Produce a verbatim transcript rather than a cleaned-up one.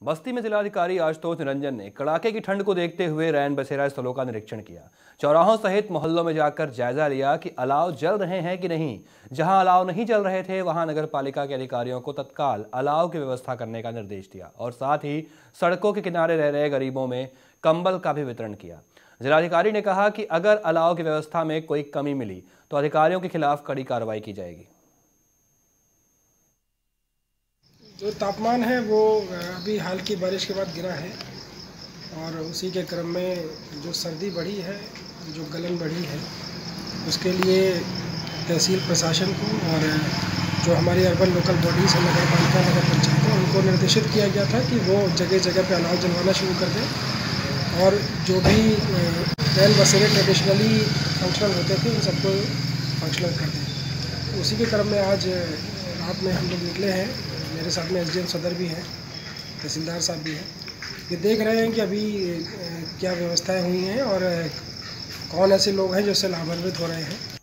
बस्ती में जिलाधिकारी आशुतोष निरंजन ने कड़ाके की ठंड को देखते हुए रैन बसेरा स्थलों का निरीक्षण किया। चौराहों सहित मोहल्लों में जाकर जायजा लिया कि अलाव जल रहे हैं कि नहीं। जहां अलाव नहीं जल रहे थे वहां नगर पालिका के अधिकारियों को तत्काल अलाव की व्यवस्था करने का निर्देश दिया और साथ ही सड़कों के किनारे रह रहे गरीबों में कंबल का भी वितरण किया। जिलाधिकारी ने कहा कि अगर अलाव की व्यवस्था में कोई कमी मिली तो अधिकारियों के खिलाफ कड़ी कार्रवाई की जाएगी। जो तापमान है वो अभी हाल की बारिश के बाद गिरा है और उसी के क्रम में जो सर्दी बढ़ी है, जो गलन बढ़ी है, उसके लिए तहसील प्रशासन को और जो हमारी अर्बन लोकल बॉडीज़ है, नगर पालिका, नगर पंचायत है, उनको निर्देशित किया गया था कि वो जगह जगह पे अलाव जलवाना शुरू कर दें और जो भी रैन बसेरे ट्रेडिशनली फंक्शनल होते थे उन सबको फंक्शनल कर दें। उसी के क्रम में आज रात में हम लोग निकले हैं। मेरे साथ में एसडीएम सदर भी हैं, तहसीलदार साहब भी हैं। ये देख रहे हैं कि अभी क्या व्यवस्थाएं हुई हैं और कौन ऐसे लोग हैं जो इससे लाभान्वित हो रहे हैं।